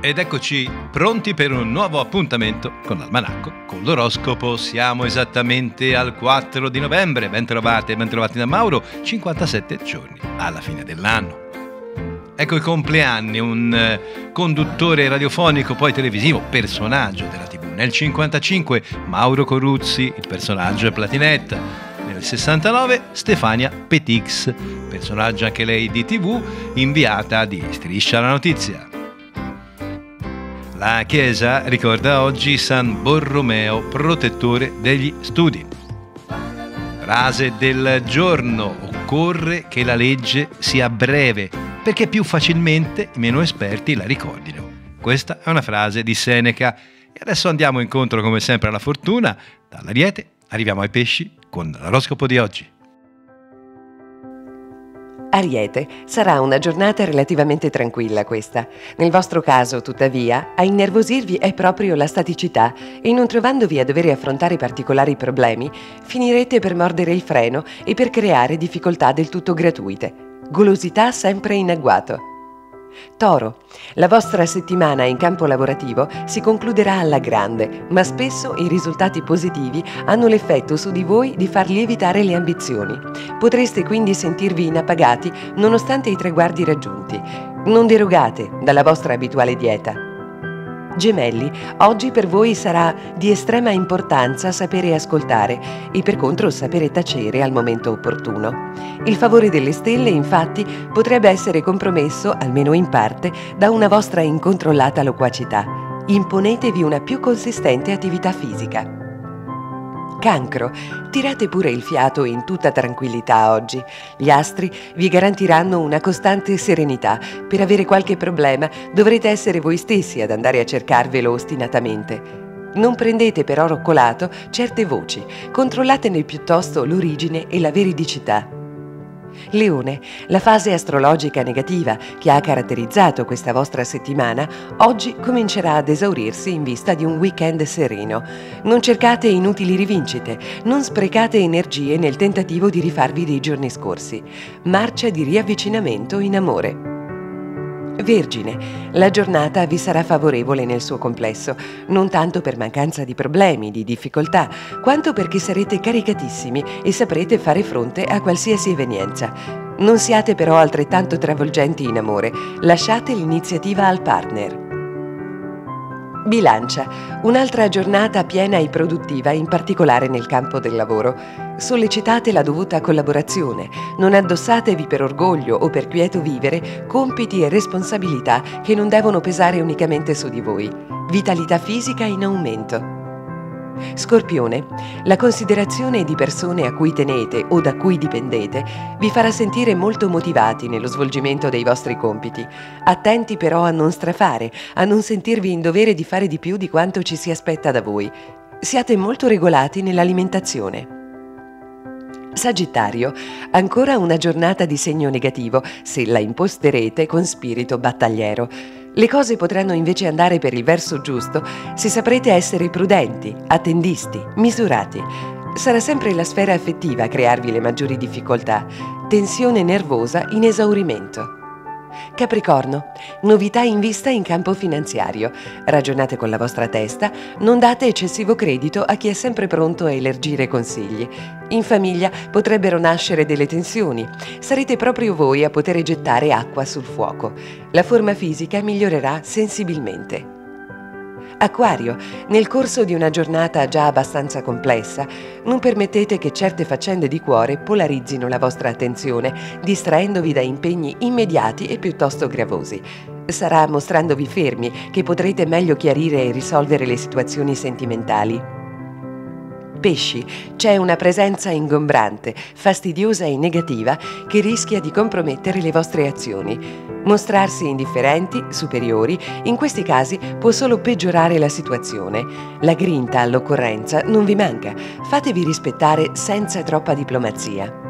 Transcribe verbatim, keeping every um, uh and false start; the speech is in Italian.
Ed eccoci pronti per un nuovo appuntamento con l'Almanacco, con l'oroscopo. Siamo esattamente al quattro di novembre, ben trovate e ben trovati da Mauro, cinquantasette giorni alla fine dell'anno. Ecco i compleanni, un eh, conduttore radiofonico, poi televisivo, personaggio della tivù. Nel cinquantacinque Mauro Coruzzi, il personaggio è Platinetta. Nel sessantanove Stefania Petix, personaggio anche lei di tivù, inviata di Striscia la Notizia. La Chiesa ricorda oggi San Borromeo, protettore degli studi. Frase del giorno: occorre che la legge sia breve, perché più facilmente i meno esperti la ricordino. Questa è una frase di Seneca. E adesso andiamo incontro come sempre alla fortuna. Dall'Ariete arriviamo ai Pesci con l'oroscopo di oggi. Ariete, sarà una giornata relativamente tranquilla questa. Nel vostro caso, tuttavia, a innervosirvi è proprio la staticità e non trovandovi a dover affrontare particolari problemi, finirete per mordere il freno e per creare difficoltà del tutto gratuite. Golosità sempre in agguato. Toro, la vostra settimana in campo lavorativo si concluderà alla grande, ma spesso i risultati positivi hanno l'effetto su di voi di far lievitare le ambizioni. Potreste quindi sentirvi inappagati nonostante i traguardi raggiunti. Non derogate dalla vostra abituale dieta. Gemelli, oggi per voi sarà di estrema importanza sapere ascoltare e per contro sapere tacere al momento opportuno. Il favore delle stelle, infatti, potrebbe essere compromesso, almeno in parte, da una vostra incontrollata loquacità. Imponetevi una più consistente attività fisica. Cancro, tirate pure il fiato in tutta tranquillità oggi. Gli astri vi garantiranno una costante serenità. Per avere qualche problema dovrete essere voi stessi ad andare a cercarvelo ostinatamente. Non prendete per oro colato certe voci, controllatene piuttosto l'origine e la veridicità. Leone, la fase astrologica negativa che ha caratterizzato questa vostra settimana oggi comincerà ad esaurirsi in vista di un weekend sereno. Non cercate inutili rivincite, non sprecate energie nel tentativo di rifarvi dei giorni scorsi. Marcia di riavvicinamento in amore. Vergine, la giornata vi sarà favorevole nel suo complesso, non tanto per mancanza di problemi, di difficoltà, quanto perché sarete caricatissimi e saprete fare fronte a qualsiasi evenienza. Non siate però altrettanto travolgenti in amore, lasciate l'iniziativa al partner. Bilancia, un'altra giornata piena e produttiva, in particolare nel campo del lavoro. Sollecitate la dovuta collaborazione, non addossatevi per orgoglio o per quieto vivere compiti e responsabilità che non devono pesare unicamente su di voi. Vitalità fisica in aumento. Scorpione, la considerazione di persone a cui tenete o da cui dipendete vi farà sentire molto motivati nello svolgimento dei vostri compiti. Attenti però a non strafare, a non sentirvi in dovere di fare di più di quanto ci si aspetta da voi. Siate molto regolati nell'alimentazione. Sagittario, ancora una giornata di segno negativo se la imposterete con spirito battagliero. Le cose potranno invece andare per il verso giusto se saprete essere prudenti, attendisti, misurati. Sarà sempre la sfera affettiva a crearvi le maggiori difficoltà. Tensione nervosa in esaurimento. Capricorno, novità in vista in campo finanziario. Ragionate con la vostra testa, non date eccessivo credito a chi è sempre pronto a elargire consigli. In famiglia potrebbero nascere delle tensioni. Sarete proprio voi a poter gettare acqua sul fuoco. La forma fisica migliorerà sensibilmente. Acquario, nel corso di una giornata già abbastanza complessa, non permettete che certe faccende di cuore polarizzino la vostra attenzione, distraendovi da impegni immediati e piuttosto gravosi. Sarà mostrandovi fermi che potrete meglio chiarire e risolvere le situazioni sentimentali. Pesci, c'è una presenza ingombrante, fastidiosa e negativa che rischia di compromettere le vostre azioni. Mostrarsi indifferenti, superiori, in questi casi può solo peggiorare la situazione. La grinta all'occorrenza non vi manca, fatevi rispettare senza troppa diplomazia.